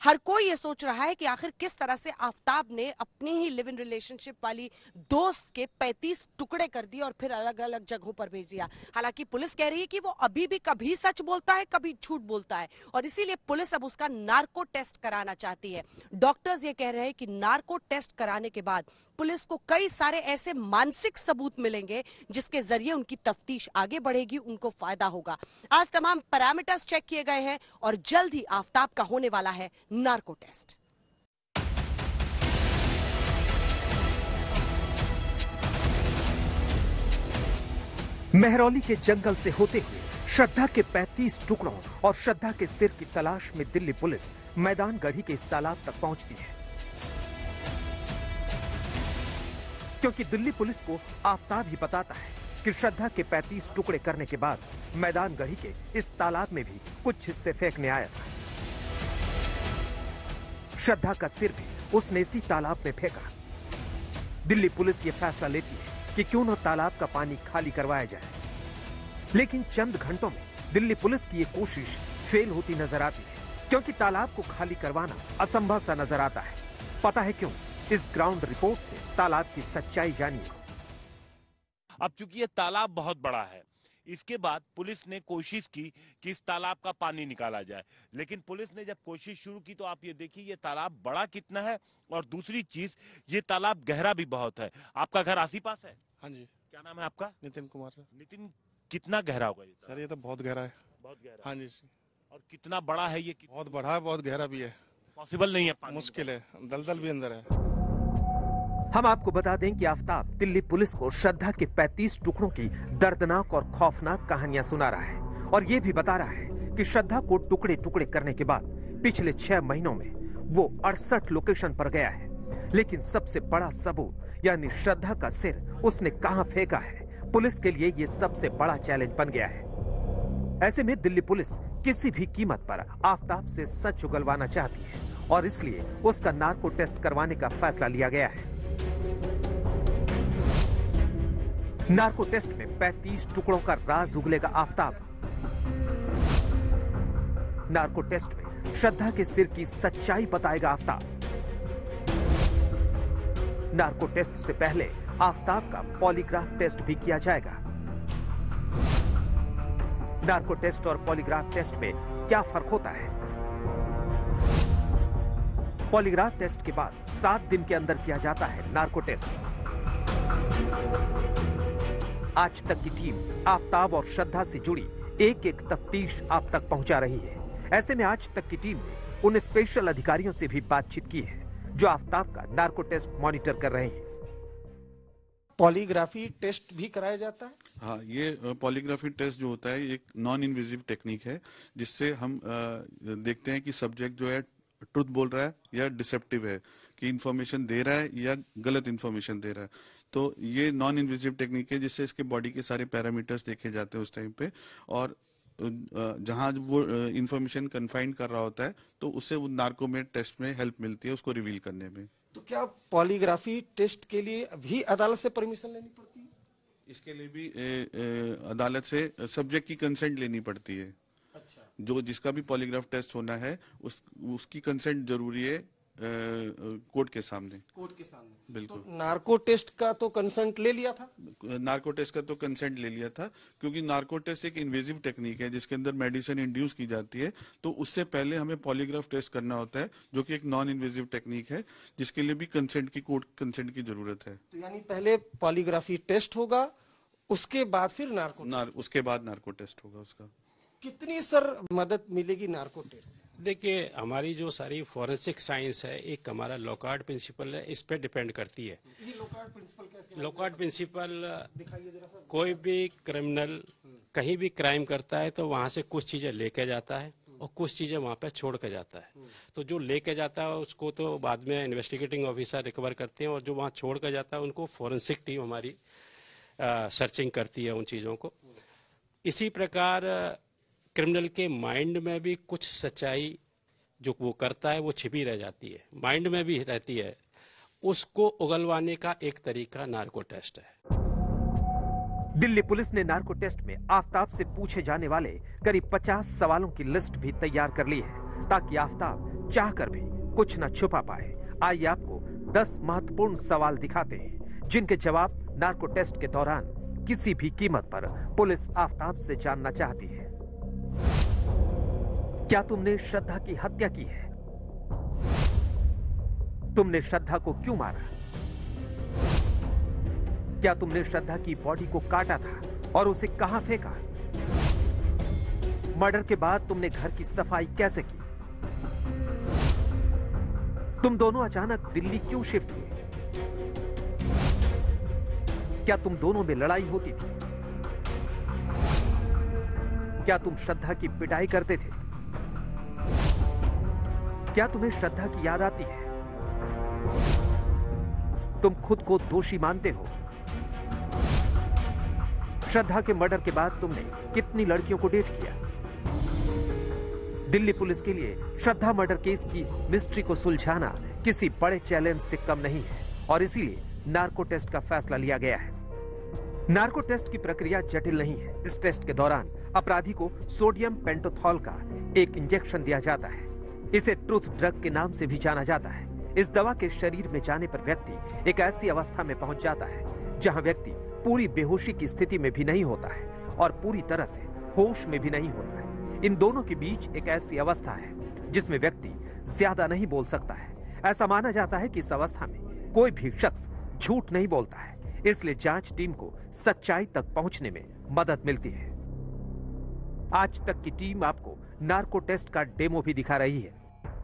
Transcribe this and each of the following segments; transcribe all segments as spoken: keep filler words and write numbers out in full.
हर कोई ये सोच रहा है कि आखिर किस तरह से आफताब ने अपनी ही लिव इन रिलेशनशिप वाली दोस्त के पैंतीस टुकड़े कर दिए और फिर अलग अलग जगहों पर भेज दिया। हालांकि पुलिस कह रही है कि वो अभी भी कभी सच बोलता है, कभी झूठ बोलता है, और इसीलिए पुलिस अब उसका नार्को टेस्ट कराना चाहती है। डॉक्टर्स ये कह रहे हैं कि नार्को टेस्ट कराने के बाद पुलिस को कई सारे ऐसे मानसिक सबूत मिलेंगे जिसके जरिए उनकी तफ्तीश आगे बढ़ेगी, उनको फायदा होगा। आज तमाम पैरामीटर्स चेक किए गए हैं और जल्द ही आफताब का होने वाला है नार्को टेस्ट। मेहरौली के जंगल से होते हुए श्रद्धा के पैंतीस टुकड़ों और श्रद्धा के सिर की तलाश में दिल्ली पुलिस मैदान गढ़ी के इस तालाब तक पहुंचती है, क्योंकि दिल्ली पुलिस को आफताब ही बताता है कि श्रद्धा के पैंतीस टुकड़े करने के बाद मैदान गढ़ी के इस तालाब में भी कुछ हिस्से फेंकने आया था। श्रद्धा का सिर भी उसने इसी तालाब में फेंका। दिल्ली पुलिस ये फैसला लेती है कि क्यों न तालाब का पानी खाली करवाया जाए, लेकिन चंद घंटों में दिल्ली पुलिस की ये कोशिश फेल होती नजर आती है, क्योंकि तालाब को खाली करवाना असंभव सा नजर आता है। पता है क्यों? इस ग्राउंड रिपोर्ट से तालाब की सच्चाई जानिए। अब चूंकि ये तालाब बहुत बड़ा है, इसके बाद पुलिस ने कोशिश की कि इस तालाब का पानी निकाला जाए, लेकिन पुलिस ने जब कोशिश शुरू की तो आप ये देखिए ये तालाब बड़ा कितना है, और दूसरी चीज ये तालाब गहरा भी बहुत है। आपका घर आसी पास है? हाँ जी। क्या नाम है आपका? नितिन कुमार। नितिन, कितना गहरा होगा ये? सर ये तो बहुत गहरा है। बहुत गहरा? हाँ जी। और कितना बड़ा है ये? बहुत बड़ा है, बहुत गहरा भी है। पॉसिबल नहीं है पानी? मुश्किल है, दलदल भी अंदर है। हम आपको बता दें कि आफताब दिल्ली पुलिस को श्रद्धा के पैंतीस टुकड़ों की दर्दनाक और खौफनाक कहानियां सुना रहा है, और ये भी बता रहा है कि श्रद्धा को टुकड़े टुकड़े करने के बाद पिछले छह महीनों में वो अड़सठ लोकेशन पर गया है, लेकिन सबसे बड़ा सबूत यानी श्रद्धा का सिर उसने कहां फेंका है, पुलिस के लिए ये सबसे बड़ा चैलेंज बन गया है। ऐसे में दिल्ली पुलिस किसी भी कीमत पर आफताब से सच उगलवाना चाहती है, और इसलिए उसका नार्को टेस्ट करवाने का फैसला लिया गया है। नार्को टेस्ट में पैंतीस टुकड़ों का राज उगलेगा आफताब। नार्को टेस्ट में श्रद्धा के सिर की सच्चाई बताएगा आफताब। नार्को टेस्ट से पहले आफताब का पॉलीग्राफ टेस्ट भी किया जाएगा। नार्को टेस्ट और पॉलीग्राफ टेस्ट में क्या फर्क होता है? पॉलीग्राफ टेस्ट के बाद सात दिन के अंदर किया जाता है नार्को टेस्ट। आज तक की टीम आफताब और श्रद्धा से जुड़ी एक एक तफ्तीश आप तक पहुंचा रही है। ऐसे में आज तक की टीम ने उन स्पेशल अधिकारियों से भी बातचीत की है जो आफताब का नार्को टेस्ट मॉनिटर कर रहे हैं। पॉलीग्राफी टेस्ट भी कराया जाता है? हाँ, ये पॉलीग्राफी टेस्ट जो होता है एक नॉन इन्वेजिव टेक्निक है, जिससे हम देखते हैं कि सब्जेक्ट जो है ट्रुथ बोल रहा है या डिसेप्टिव है, कि इंफॉर्मेशन दे रहा है या गलत इंफॉर्मेशन दे रहा है। तो ये नॉन इन्वेजिव टेक्निक है जिससे इसके बॉडी के सारे पैरामीटर्स देखे जाते हैं उस टाइम पे, और जहां वो इंफॉर्मेशन कन्फाइंड कर रहा होता है तो उससे वो नार्को में टेस्ट में हेल्प मिलती है उसको रिवील करने में। तो क्या पॉलीग्राफी टेस्ट के लिए भी अदालत से परमिशन लेनी पड़ती है? इसके लिए भी ए, ए, अदालत से सब्जेक्ट की कंसेंट लेनी पड़ती है। अच्छा। जो जिसका भी पॉलीग्राफ टेस्ट होना है उस उसकी कंसेंट जरूरी है कोर्ट के सामने। कोर्ट के सामने, बिल्कुल। तो नार्को टेस्ट का तो कंसेंट ले लिया था? नार्को टेस्ट का तो कंसेंट ले लिया था, क्योंकि नार्को टेस्ट एक इन्वेजिव टेक्निक है जिसके अंदर मेडिसिन इंड्यूस की जाती है, तो उससे पहले हमें पॉलीग्राफ टेस्ट करना होता है जो कि एक नॉन इन्वेजिव टेक्निक है, जिसके लिए भी कंसेंट की कोर्ट कंसेंट की जरूरत है। तो यानी पहले पॉलीग्राफी टेस्ट होगा, उसके बाद फिर नार्को नार, उसके बाद नार्को टेस्ट होगा उसका। कितनी सर मदद मिलेगी नार्को टेस्ट से? देखिए, हमारी जो सारी फॉरेंसिक साइंस है, एक हमारा लॉकहार्ट प्रिंसिपल है, इस पे डिपेंड करती है। ये लॉकहार्ट प्रिंसिपल कैसे? लॉकहार्ट प्रिंसिपल, दिखाइए जरा सर। कोई भी क्रिमिनल कहीं भी क्राइम करता है तो वहां से कुछ चीजें लेके जाता है और कुछ चीजें वहां पे छोड़ के जाता है। तो जो लेके जाता है उसको तो बाद में इन्वेस्टिगेटिंग ऑफिसर रिकवर करते हैं, और जो वहां छोड़ के जाता है उनको फॉरेंसिक टीम हमारी आ, सर्चिंग करती है उन चीजों को। इसी प्रकार क्रिमिनल के माइंड में भी कुछ सच्चाई जो वो करता है वो छिपी रह जाती है, माइंड में भी रहती है, उसको उगलवाने का एक तरीका नार्को टेस्ट है। दिल्ली पुलिस ने नार्को टेस्ट में आफताब से पूछे जाने वाले करीब पचास सवालों की लिस्ट भी तैयार कर ली है, ताकि आफताब चाहकर भी कुछ न छुपा पाए। आइए आपको दस महत्वपूर्ण सवाल दिखाते हैं जिनके जवाब नार्को टेस्ट के दौरान किसी भी कीमत पर पुलिस आफताब से जानना चाहती है। क्या तुमने श्रद्धा की हत्या की है? तुमने श्रद्धा को क्यों मारा? क्या तुमने श्रद्धा की बॉडी को काटा था और उसे कहां फेंका? मर्डर के बाद तुमने घर की सफाई कैसे की? तुम दोनों अचानक दिल्ली क्यों शिफ्ट हुए? क्या तुम दोनों में लड़ाई होती थी? क्या तुम श्रद्धा की पिटाई करते थे? क्या तुम्हें श्रद्धा की याद आती है? तुम खुद को दोषी मानते हो? श्रद्धा के मर्डर के बाद तुमने कितनी लड़कियों को डेट किया? दिल्ली पुलिस के लिए श्रद्धा मर्डर केस की मिस्ट्री को सुलझाना किसी बड़े चैलेंज से कम नहीं है और इसीलिए नार्को टेस्ट का फैसला लिया गया है। नार्को टेस्ट की प्रक्रिया जटिल नहीं है। इस टेस्ट के दौरान अपराधी को सोडियम पेंटोथॉल का एक इंजेक्शन दिया जाता है। इसे ट्रूथ ड्रग के नाम से भी जाना जाता है। इस दवा के शरीर में जाने पर व्यक्ति एक ऐसी अवस्था में पहुंच जाता है जहां व्यक्ति पूरी बेहोशी की स्थिति में भी नहीं होता है और पूरी तरह से होश में भी नहीं होता है। इन दोनों के बीच एक ऐसी अवस्था है जिसमें व्यक्ति ज्यादा नहीं बोल सकता है। ऐसा माना जाता है कि इस अवस्था में कोई भी शख्स झूठ नहीं बोलता है, इसलिए जांच टीम को सच्चाई तक पहुंचने में मदद मिलती है। आज तक की टीम आपको नार्को टेस्ट का डेमो भी दिखा रही है।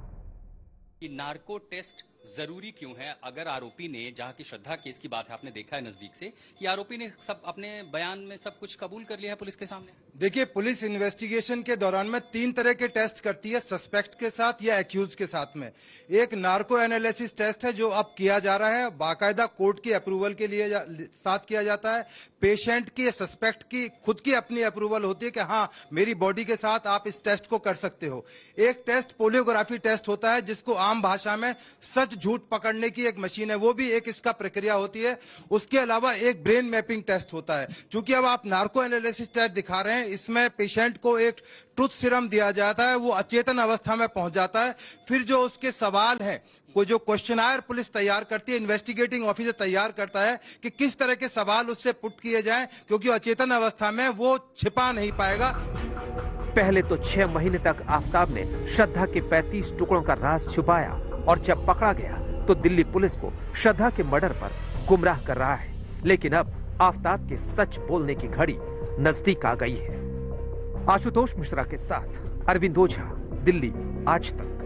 कि नार्को टेस्ट जरूरी क्यों है? अगर आरोपी ने, जहां की श्रद्धा केस की बात है, आपने देखा है नजदीक से कि आरोपी ने सब अपने बयान में सब कुछ कबूल कर लिया है पुलिस के सामने। देखिए, पुलिस इन्वेस्टिगेशन के दौरान में तीन तरह के टेस्ट करती है, सस्पेक्ट के साथ या एक्यूज के साथ में। एक नार्को एनालिसिस टेस्ट है जो अब किया जा रहा है, बाकायदा कोर्ट की अप्रूवल के लिए साथ किया जाता है। पेशेंट की, सस्पेक्ट की खुद की अपनी अप्रूवल होती है कि हाँ मेरी बॉडी के साथ आप इस टेस्ट को कर सकते हो। एक टेस्ट पोलियोग्राफी टेस्ट होता है जिसको आम भाषा में सच झूठ पकड़ने की एक मशीन है, वो भी एक इसका प्रक्रिया होती है। उसके अलावा एक ब्रेन मैपिंग टेस्ट होता है। क्योंकि अब आप नार्को एनालिसिस टेस्ट दिखा रहे हैं, इसमें पेशेंट को एक ट्रूथ सीरम दिया जाता है, वो अचेतन अवस्था में पहुंच जाता है। फिर जो उसके सवाल हैं, को जो क्वेश्चनायर पुलिस तैयार करती है, इन्वेस्टिगेटिंग ऑफिसर तैयार करता है कि किस तरह के सवाल उससे पुट किए जाएं, क्योंकि अचेतन अवस्था में वो छिपा नहीं पाएगा। पहले तो छह महीने तक आफताब ने श्रद्धा के पैंतीस टुकड़ों का राज छुपाया और जब पकड़ा गया तो दिल्ली पुलिस को श्रद्धा के मर्डर पर गुमराह कर रहा है। लेकिन अब आफताब के सच बोलने की घड़ी नजदीक आ गई है। आशुतोष मिश्रा के साथ अरविंद ओझा, दिल्ली आज तक।